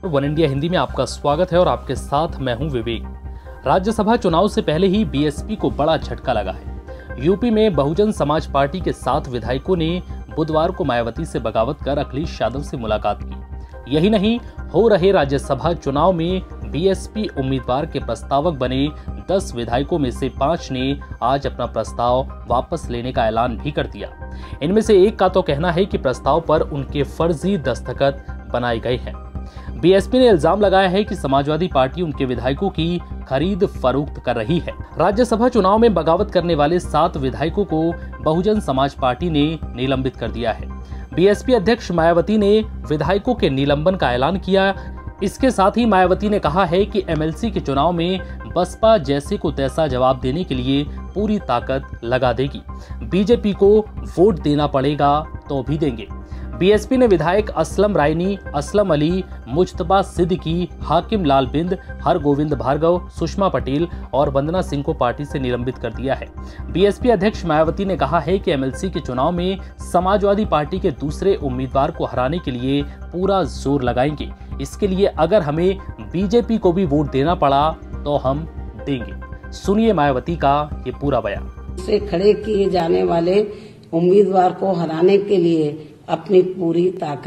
One India Hindi में आपका स्वागत है और आपके साथ मैं हूं विवेक। राज्यसभा चुनाव से पहले ही बीएसपी को बड़ा झटका लगा है। यूपी में बहुजन समाज पार्टी के 7 विधायकों ने बुधवार को मायावती से बगावत कर अखिलेश यादव से मुलाकात की। यही नहीं, हो रहे राज्यसभा चुनाव में बीएसपी उम्मीदवार के प्रस्तावक बने 10 विधायकों में से 5 ने आज अपना प्रस्ताव वापस लेने का ऐलान भी कर दिया। इनमें से एक का तो कहना है कि प्रस्ताव पर उनके फर्जी दस्तखत बनाए गए हैं। बीएसपी ने इल्जाम लगाया है कि समाजवादी पार्टी उनके विधायकों की खरीद फरोख्त कर रही है। राज्यसभा चुनाव में बगावत करने वाले 7 विधायकों को बहुजन समाज पार्टी ने निलंबित कर दिया है। बीएसपी अध्यक्ष मायावती ने विधायकों के निलंबन का ऐलान किया। इसके साथ ही मायावती ने कहा है कि एमएलसी के चुनाव में बसपा जैसे को तैसा जवाब देने के लिए पूरी ताकत लगा देगी। बीजेपी को वोट देना पड़ेगा तो भी देंगे। बीएसपी ने विधायक असलम रायनी, असलम अली, मुज्तबा सिद्दीकी, हाकिम लाल बिंद, हरगोविंद भार्गव, सुषमा पटेल और वंदना सिंह को पार्टी से निलंबित कर दिया है। बीएसपी अध्यक्ष मायावती ने कहा है कि एमएलसी के चुनाव में समाजवादी पार्टी के दूसरे उम्मीदवार को हराने के लिए पूरा जोर लगाएंगे। इसके लिए अगर हमें बीजेपी को भी वोट देना पड़ा तो हम देंगे। सुनिए मायावती का ये पूरा बयान। से खड़े किए जाने वाले उम्मीदवार को हराने के लिए अपनी पूरी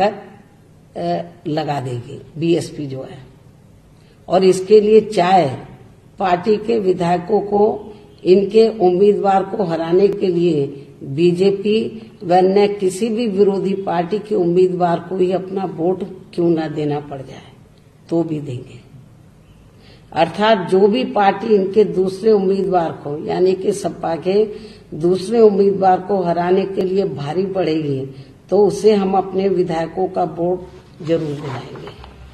ताकत लगा देगी बीएसपी जो है, और इसके लिए चाहे पार्टी के विधायकों को इनके उम्मीदवार को हराने के लिए बीजेपी व अन्य किसी भी विरोधी पार्टी के उम्मीदवार को ही अपना वोट क्यों न देना पड़ जाए तो भी देंगे। अर्थात जो भी पार्टी इनके दूसरे उम्मीदवार को यानी कि सपा के दूसरे उम्मीदवार को हराने के लिए भारी पड़ेगी तो उसे हम अपने विधायकों का वोट जरूर दिलाएंगे।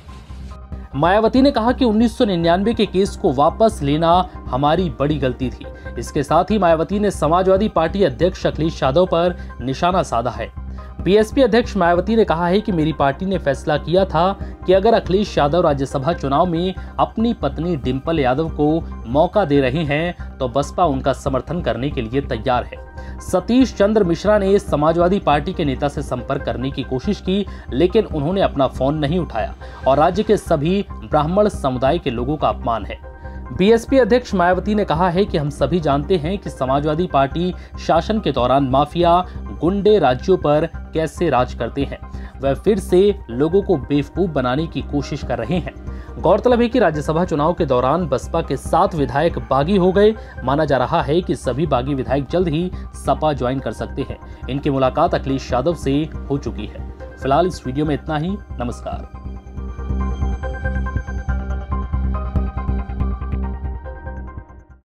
मायावती ने कहा कि 1999 के केस को वापस लेना हमारी बड़ी गलती थी। इसके साथ ही मायावती ने समाजवादी पार्टी अध्यक्ष अखिलेश यादव पर निशाना साधा है। बीएसपी अध्यक्ष मायावती ने कहा है कि मेरी पार्टी ने फैसला किया था कि अगर अखिलेश यादव राज्यसभा चुनाव में अपनी पत्नी डिंपल यादव को मौका दे रहे हैं तो बसपा उनका समर्थन करने के लिए तैयार है। सतीश चंद्र मिश्रा ने समाजवादी पार्टी के नेता से संपर्क करने की कोशिश की, लेकिन उन्होंने अपना फोन नहीं उठाया और राज्य के सभी ब्राह्मण समुदाय के लोगों का अपमान है। बीएसपी अध्यक्ष मायावती ने कहा है कि हम सभी जानते हैं कि समाजवादी पार्टी शासन के दौरान माफिया गुंडे राज्यों पर कैसे राज करते हैं। वह फिर से लोगों को बेवकूफ बनाने की कोशिश कर रहे हैं। गौरतलब है कि राज्यसभा चुनाव के दौरान बसपा के 7 विधायक बागी हो गए। माना जा रहा है कि सभी बागी विधायक जल्द ही सपा ज्वाइन कर सकते हैं। इनकी मुलाकात अखिलेश यादव से हो चुकी है। फिलहाल इस वीडियो में इतना ही। नमस्कार।